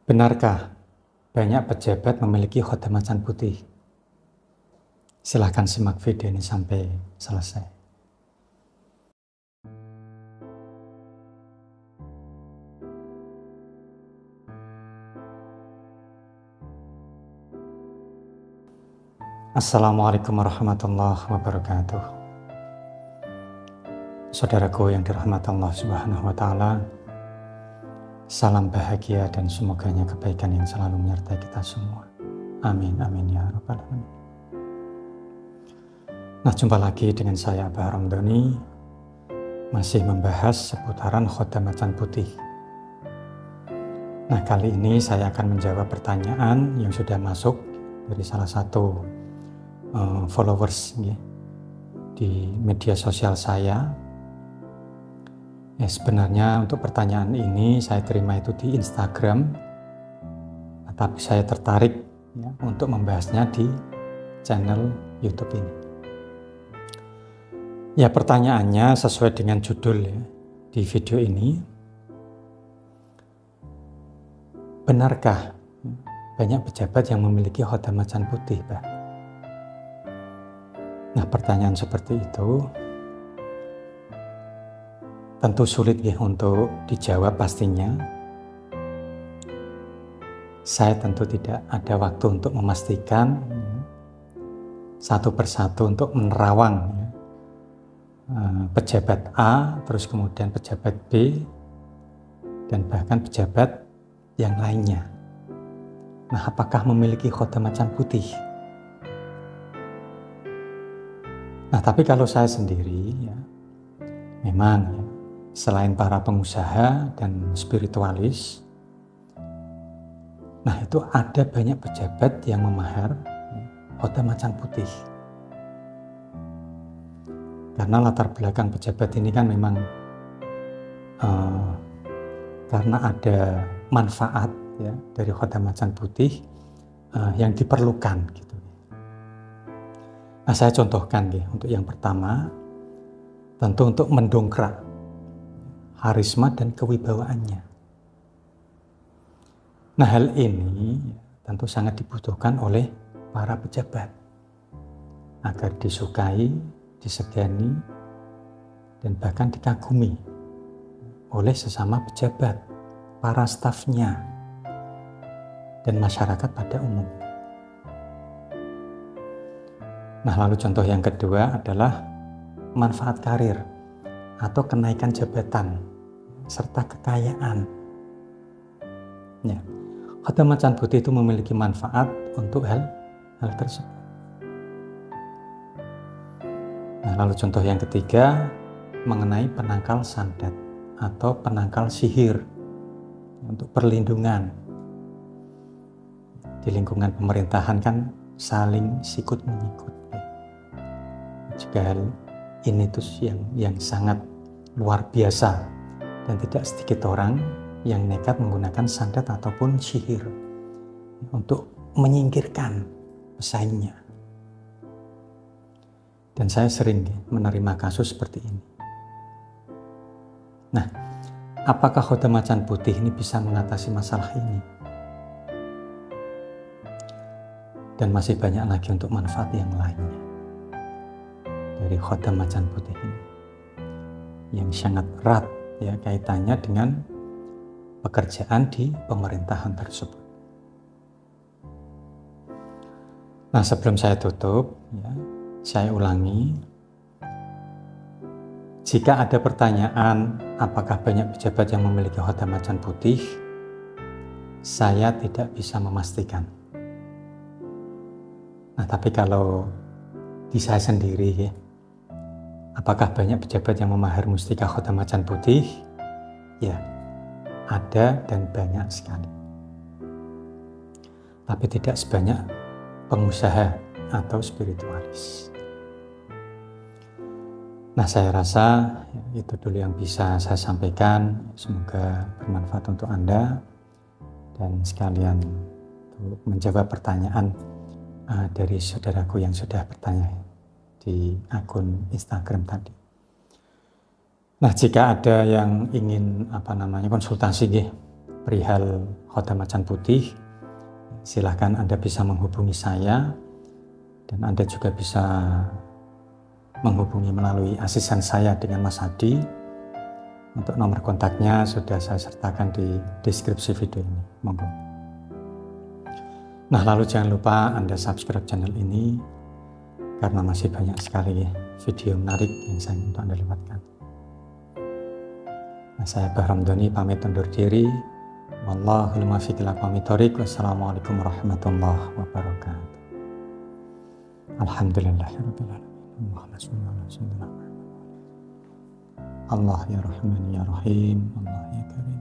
Benarkah banyak pejabat memiliki khotam macan putih? Silahkan simak video ini sampai selesai. Assalamualaikum warahmatullahi wabarakatuh. Saudaraku yang dirahmati Allah Subhanahu wa Ta'ala, salam bahagia dan semoganya kebaikan yang selalu menyertai kita semua. Amin, amin ya rabbal alamin. Nah, jumpa lagi dengan saya Abah Ramdhani, masih membahas seputaran khotam macan putih. Nah, kali ini saya akan menjawab pertanyaan yang sudah masuk dari salah satu followers ya, di media sosial saya. Ya, sebenarnya untuk pertanyaan ini saya terima itu di Instagram, tapi saya tertarik ya, untuk membahasnya di channel YouTube ini. Ya, pertanyaannya sesuai dengan judul ya, di video ini. Benarkah banyak pejabat yang memiliki khotam macan putih, Pak? Nah, pertanyaan seperti itu tentu sulit ya untuk dijawab pastinya. Saya tentu tidak ada waktu untuk memastikan satu persatu untuk menerawang ya, pejabat A, terus kemudian pejabat B, dan bahkan pejabat yang lainnya. Nah, apakah memiliki khotam macan putih? Nah, tapi kalau saya sendiri ya, memang ya, selain para pengusaha dan spiritualis, nah itu ada banyak pejabat yang memahar khotam macan putih. Karena latar belakang pejabat ini kan memang karena ada manfaat ya dari khotam macan putih yang diperlukan gitu. Nah, saya contohkan ya, untuk yang pertama tentu untuk mendongkrak harisma dan kewibawaannya. Nah, hal ini tentu sangat dibutuhkan oleh para pejabat agar disukai, disegani, dan bahkan dikagumi oleh sesama pejabat, para stafnya, dan masyarakat pada umum. Nah, lalu contoh yang kedua adalah manfaat karir atau kenaikan jabatan serta kekayaan. Ya, khotam macan putih itu memiliki manfaat untuk hal tersebut. Nah, lalu contoh yang ketiga mengenai penangkal santet atau penangkal sihir untuk perlindungan. Di lingkungan pemerintahan kan saling sikut menyikut. Jika hal ini tuh yang sangat luar biasa dan tidak sedikit orang yang nekat menggunakan santet ataupun sihir untuk menyingkirkan pesaingnya. Dan saya sering menerima kasus seperti ini. Nah, apakah khotam macan putih ini bisa mengatasi masalah ini? Dan masih banyak lagi untuk manfaat yang lainnya dari khotam macan putih ini yang sangat erat ya kaitannya dengan pekerjaan di pemerintahan tersebut. Nah, sebelum saya tutup ya, saya ulangi, jika ada pertanyaan apakah banyak pejabat yang memiliki khotam macan putih, saya tidak bisa memastikan. Nah, tapi kalau di saya sendiri ya, apakah banyak pejabat yang memahar mustika khotam macan putih? Ya, ada dan banyak sekali. Tapi tidak sebanyak pengusaha atau spiritualis. Nah, saya rasa itu dulu yang bisa saya sampaikan. Semoga bermanfaat untuk Anda dan sekalian untuk menjawab pertanyaan dari saudaraku yang sudah bertanya di akun Instagram tadi. Nah, jika ada yang ingin konsultasi perihal Khotam Macan Putih, silahkan Anda bisa menghubungi saya, dan Anda juga bisa menghubungi melalui asisten saya dengan Mas Hadi. Untuk nomor kontaknya sudah saya sertakan di deskripsi video ini. Monggo. Nah, lalu jangan lupa Anda subscribe channel ini, karena masih banyak sekali video menarik yang saya untuk Anda lewatkan. Nah, saya Bahram Doni pamit undur diri. Wallahul muwaffiq ila aqwamit thoriq. Wassalamualaikum warahmatullahi wabarakatuh. Alhamdulillahirabbil alamin. Allahumma shalli ala sayyidina Muhammad. Allah ya Rahman ya Rahim. Allah ya Karim.